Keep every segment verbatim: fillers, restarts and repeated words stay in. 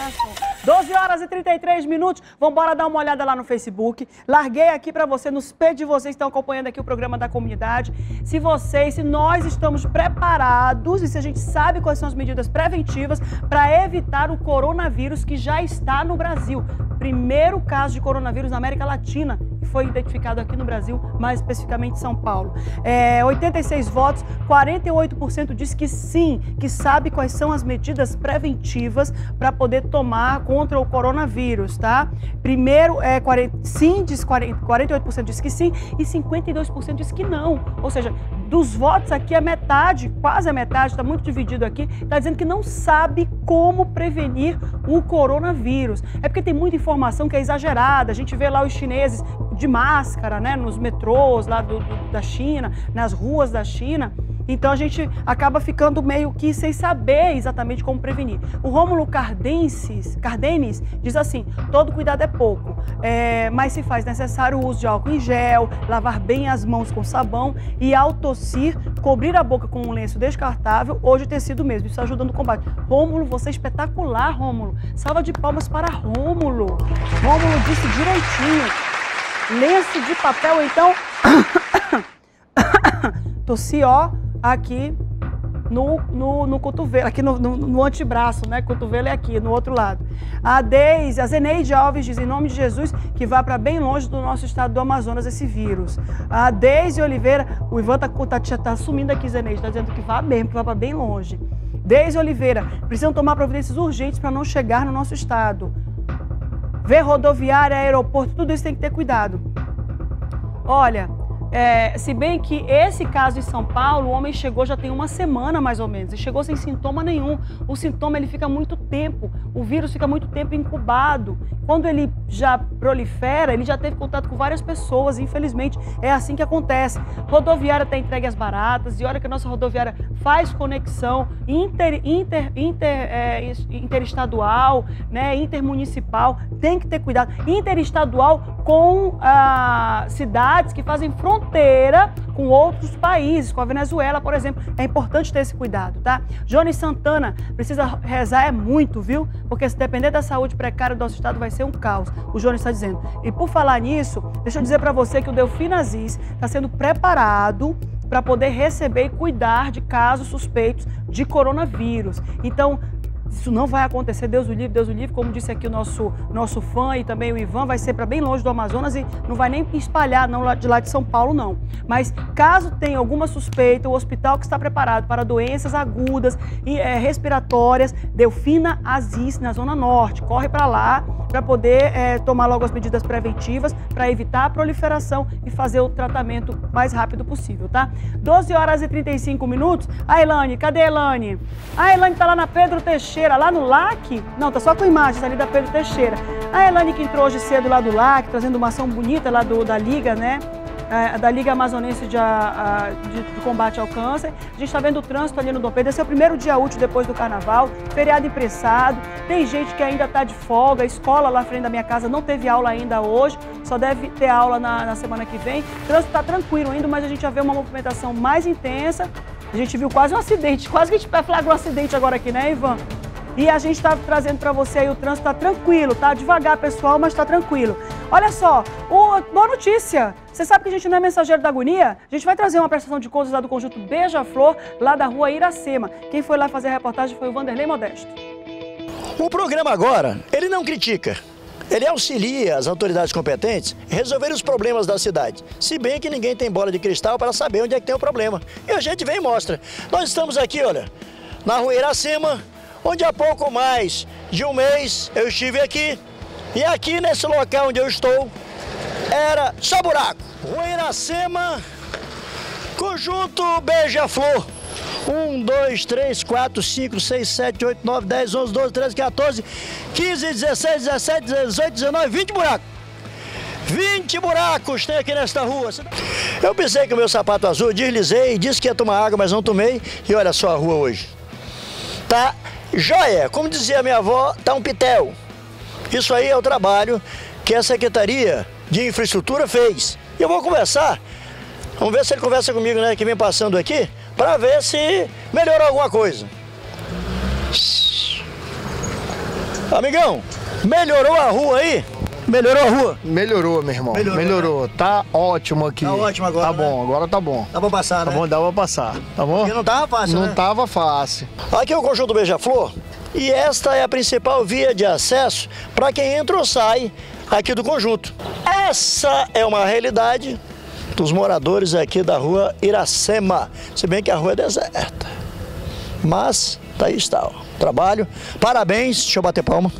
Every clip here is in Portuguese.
doze horas e trinta e três minutos. Vamos embora dar uma olhada lá no Facebook. Larguei aqui para você, nos peitos de vocês que estão acompanhando aqui o programa da comunidade. Se vocês, se nós estamos preparados e se a gente sabe quais são as medidas preventivas para evitar o coronavírus que já está no Brasil. Primeiro caso de coronavírus na América Latina que foi identificado aqui no Brasil, mais especificamente em São Paulo. É, oitenta e seis votos, quarenta e oito por cento diz que sim, que sabe quais são as medidas preventivas para poder tomar contra o coronavírus, tá? Primeiro, é, quarenta, sim, diz quarenta, quarenta e oito por cento diz que sim e cinquenta e dois por cento diz que não. Ou seja, dos votos aqui, a metade, quase a metade, está muito dividido aqui, está dizendo que não sabe como prevenir o coronavírus. É porque tem muita informação que é exagerada. A gente vê lá os chineses de máscara, né, nos metrôs lá do, do, da China, nas ruas da China. Então a gente acaba ficando meio que sem saber exatamente como prevenir. O Rômulo Cardenses, Cardenes diz assim: todo cuidado é pouco, é, mas se faz necessário o uso de álcool em gel, lavar bem as mãos com sabão e ao tossir, cobrir a boca com um lenço descartável ou de tecido mesmo. Isso ajuda no combate. Rômulo, você é espetacular, Rômulo. Salva de palmas para Rômulo. Rômulo disse direitinho. Lenço de papel, então, tossi, ó, aqui no, no, no cotovelo, aqui no, no, no antebraço, né? Cotovelo é aqui, no outro lado. A Deise, a Zeneide Alves diz, em nome de Jesus, que vá para bem longe do nosso estado do Amazonas esse vírus. A Deise Oliveira, o Ivan tá, tá, tá sumindo aqui, Zeneide, tá dizendo que vá mesmo, que vá para bem longe. Deise Oliveira, precisam tomar providências urgentes para não chegar no nosso estado. Ver rodoviária, aeroporto, tudo isso tem que ter cuidado. Olha, é, se bem que esse caso em São Paulo, o homem chegou já tem uma semana mais ou menos, e chegou sem sintoma nenhum. O sintoma ele fica muito tempo, o vírus fica muito tempo incubado. Quando ele já prolifera, ele já teve contato com várias pessoas, infelizmente é assim que acontece. Rodoviária está entregue às baratas, e olha que a nossa rodoviária faz conexão inter, inter, inter, é, interestadual, né, intermunicipal, tem que ter cuidado. Interestadual com ah, cidades que fazem fronteira com outros países, com a Venezuela, por exemplo. É importante ter esse cuidado, tá? Jones Santana, precisa rezar é muito, viu? Porque se depender da saúde precária do nosso estado, vai ser um caos. O Jones está dizendo. E por falar nisso, deixa eu dizer para você que o Delfim Aziz está sendo preparado para poder receber e cuidar de casos suspeitos de coronavírus. Então, isso não vai acontecer, Deus o livre, Deus o livre, como disse aqui o nosso, nosso fã e também o Ivan, vai ser para bem longe do Amazonas e não vai nem espalhar não, de lá de São Paulo, não. Mas caso tenha alguma suspeita, o hospital que está preparado para doenças agudas e é, respiratórias, Delfina Aziz, na Zona Norte, corre para lá para poder é, tomar logo as medidas preventivas para evitar a proliferação e fazer o tratamento mais rápido possível, tá? doze horas e trinta e cinco minutos. A Elane, cadê a Elane? A Elane está lá na Pedro Teixeira, lá no L A C. Não, tá só com imagens ali da Pedro Teixeira. A Elane que entrou hoje cedo lá do L A C, trazendo uma ação bonita lá do, da Liga, né? É, da Liga Amazonense de, a, de, de Combate ao Câncer. A gente está vendo o trânsito ali no Dom Pedro. Esse é o primeiro dia útil depois do Carnaval, feriado impressado. Tem gente que ainda está de folga, a escola lá à frente da minha casa não teve aula ainda hoje, só deve ter aula na, na semana que vem. O trânsito está tranquilo ainda, mas a gente já vê uma movimentação mais intensa. A gente viu quase um acidente, quase que a gente flagrou um acidente agora aqui, né, Ivan? E a gente está trazendo para você aí, o trânsito está tranquilo, tá? Devagar, pessoal, mas está tranquilo. Olha só, o, boa notícia. Você sabe que a gente não é mensageiro da agonia? A gente vai trazer uma prestação de contas lá do Conjunto Beija-Flor, lá da rua Iracema. Quem foi lá fazer a reportagem foi o Vanderlei Modesto. O programa agora, ele não critica. Ele auxilia as autoridades competentes a resolver os problemas da cidade. Se bem que ninguém tem bola de cristal para saber onde é que tem o problema. E a gente vem e mostra. Nós estamos aqui, olha, na rua Iracema, onde há pouco mais de um mês eu estive aqui, e aqui nesse local onde eu estou, era só buraco. Rua Iracema, Conjunto Beija-Flor. um, dois, três, quatro, cinco, seis, sete, oito, nove, dez, onze, doze, treze, quatorze, quinze, dezesseis, dezessete, dezoito, dezenove, vinte buracos. vinte buracos tem aqui nesta rua. Eu pisei com o meu sapato azul, deslizei, disse que ia tomar água, mas não tomei. E olha só a rua hoje. Tá joia, como dizia minha avó, tá um pitel. Isso aí é o trabalho que a Secretaria de Infraestrutura fez. E eu vou conversar, vamos ver se ele conversa comigo, né, que vem passando aqui, para ver se melhorou alguma coisa. Amigão, melhorou a rua aí? Melhorou a rua? Melhorou, meu irmão. Melhorou, Melhorou. Né? Tá ótimo aqui. Tá ótimo agora, Tá né? bom, agora tá bom. Dá pra passar, Tá né? bom, dá pra passar. Tá bom? Porque não tava fácil, Não né? tava fácil. Aqui é o Conjunto Beija-Flor e esta é a principal via de acesso para quem entra ou sai aqui do conjunto. Essa é uma realidade dos moradores aqui da rua Iracema, se bem que a rua é deserta. Mas, tá aí está, ó, trabalho. Parabéns, deixa eu bater palma.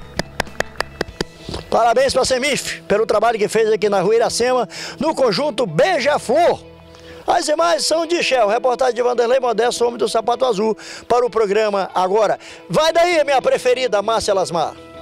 Parabéns para a Semif pelo trabalho que fez aqui na rua Iracema, no Conjunto Beija-Flor. As imagens são de Shell, reportagem de Vanderlei Modesto, homem do sapato azul, para o programa Agora. Vai daí, minha preferida, Márcia Lasmar.